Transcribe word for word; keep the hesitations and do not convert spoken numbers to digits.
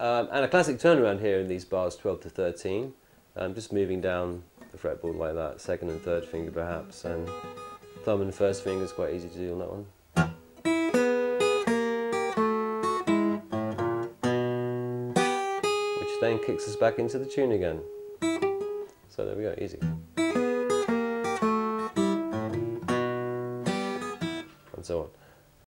Um, and a classic turnaround here in these bars, twelve to thirteen. Um, just moving down the fretboard like that, second and third finger perhaps, and thumb and first finger is quite easy to do on that one. Which then kicks us back into the tune again. So there we go, easy. And so on.